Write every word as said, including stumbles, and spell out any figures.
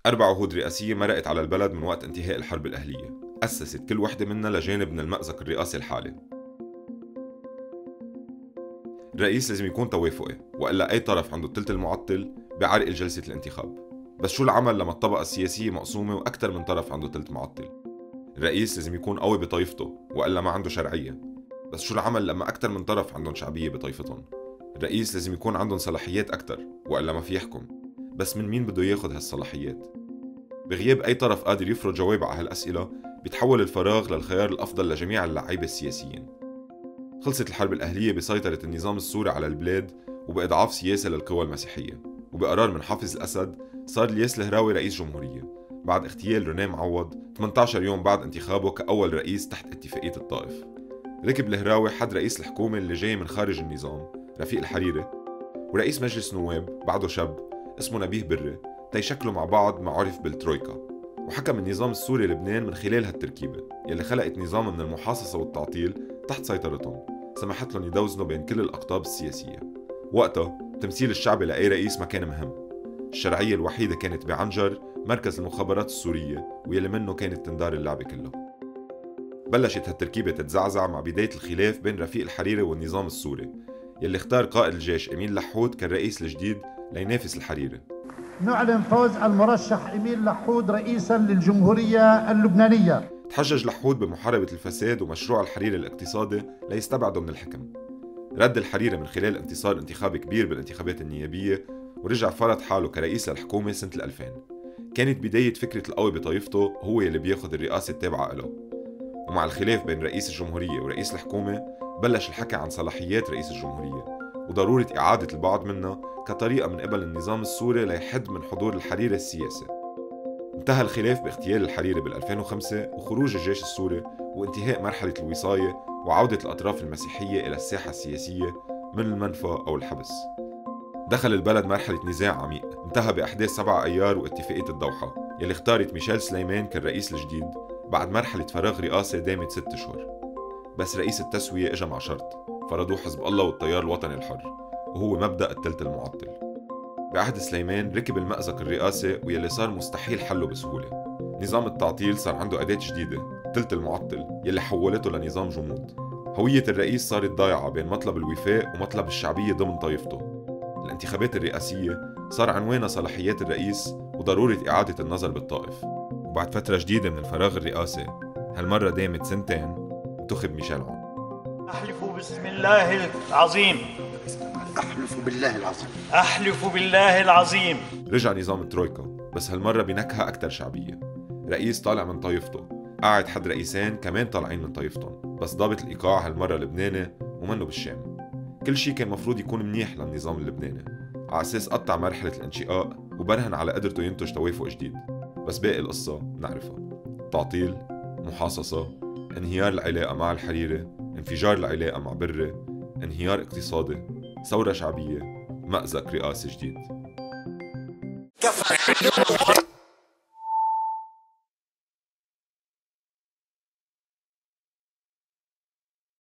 أربع عهود رئاسية مرقت على البلد من وقت انتهاء الحرب الأهلية، أسست كل وحدة منها لجانب من المأزق الرئاسي الحالي. الرئيس لازم يكون توافقي، وإلا أي طرف عنده الثلث المعطل بيعرقل جلسة الانتخاب. بس شو العمل لما الطبقة السياسية مقسومة وأكثر من طرف عنده ثلث معطل؟ الرئيس لازم يكون قوي بطائفته، وإلا ما عنده شرعية. بس شو العمل لما أكثر من طرف عندهم شعبية بطائفتهم؟ الرئيس لازم يكون عندهم صلاحيات أكثر، وإلا ما في يحكم. بس من مين بده ياخد هالصلاحيات؟ بغياب أي طرف قادر يفرض جواب على هالأسئلة، بيتحول الفراغ للخيار الأفضل لجميع اللعيبة السياسيين. خلصت الحرب الأهلية بسيطرة النظام السوري على البلاد وبإضعاف سياسة للقوى المسيحية، وبقرار من حافظ الأسد صار الياس الهراوي رئيس جمهورية بعد اغتيال رونيه معوض ثمانية عشر يوم بعد انتخابه كأول رئيس تحت اتفاقية الطائف. ركب الهراوي حد رئيس الحكومة اللي جاي من خارج النظام رفيق الحريري، ورئيس مجلس نواب بعده شاب اسمه نبيه بري تيشكلوا مع بعض ما عرف بالترويكا. وحكم النظام السوري لبنان من خلال هالتركيبة يلي خلقت نظام من المحاصصة والتعطيل تحت سيطرتهم، سمحت لهم يدوزنوا بين كل الأقطاب السياسية. وقتها تمثيل الشعبي لأي رئيس ما كان مهم. الشرعية الوحيدة كانت بعنجر، مركز المخابرات السورية، ويلي منه كانت تندار اللعبة كلها. بلشت هالتركيبة تتزعزع مع بداية الخلاف بين رفيق الحريري والنظام السوري، يلي اختار قائد الجيش إميل لحود كالرئيس الجديد لينافس الحريري. نعلن فوز المرشح إميل لحود رئيساً للجمهورية اللبنانية. تحجج لحود بمحاربة الفساد ومشروع الحريري الاقتصادي ليستبعده من الحكم. رد الحريري من خلال انتصار انتخابي كبير بالانتخابات النيابية، ورجع فرض حاله كرئيس للحكومة سنة الألفين. كانت بداية فكرة القوي بطائفته هو يلي بياخد الرئاسة التابعة له. ومع الخلاف بين رئيس الجمهورية ورئيس الحكومة بلش الحكي عن صلاحيات رئيس الجمهورية وضرورة إعادة البعض منها كطريقة من قبل النظام السوري ليحد من حضور الحريري السياسي. انتهى الخلاف باغتيال الحريري بال2005 وخروج الجيش السوري وانتهاء مرحلة الوصاية وعودة الأطراف المسيحية إلى الساحة السياسية من المنفى أو الحبس. دخل البلد مرحلة نزاع عميق انتهى بأحداث سبعة أيار واتفاقية الدوحة يلي اختارت ميشيل سليمان كالرئيس الجديد بعد مرحلة فراغ رئاسي دامت ست أشهر. بس رئيس التسوية اجى مع شرط فرضوه حزب الله والتيار الوطني الحر، وهو مبدأ الثلث المعطل. بعهد سليمان ركب المأزق الرئاسي ويلي صار مستحيل حله بسهولة. نظام التعطيل صار عنده أداة جديدة، الثلث المعطل، يلي حولته لنظام جمود. هوية الرئيس صارت ضايعة بين مطلب الوفاء ومطلب الشعبية ضمن طائفته. الانتخابات الرئاسية صار عنوانها صلاحيات الرئيس وضرورة إعادة النظر بالطائف. وبعد فترة جديدة من الفراغ الرئاسي، هالمرة دامت سنتين، انتخب ميشيل عون. أحلف بسم الله العظيم أحلف بالله العظيم أحلف بالله العظيم. رجع نظام الترويكا، بس هالمرة بنكهة أكتر شعبية. رئيس طالع من طائفته، قاعد حد رئيسين كمان طالعين من طائفتهم، بس ضابط الإيقاع هالمرة لبناني ومنه بالشام. كل شي كان مفروض يكون منيح للنظام اللبناني، على أساس قطع مرحلة الانشقاق وبرهن على قدرته ينتج توافق جديد. بس باقي القصة بنعرفها: تعطيل، محاصصة، انهيار العلاقة مع الحريري، انفجار العلاقة مع بري، انهيار اقتصادي، ثورة شعبية، مأزق رئاسي جديد.